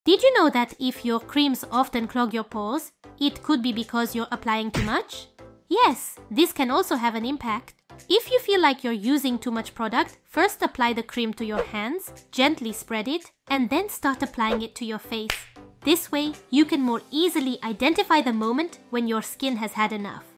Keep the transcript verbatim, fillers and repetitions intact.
Did you know that if your creams often clog your pores, it could be because you're applying too much? Yes, this can also have an impact. If you feel like you're using too much product, first apply the cream to your hands, gently spread it, and then start applying it to your face. This way, you can more easily identify the moment when your skin has had enough.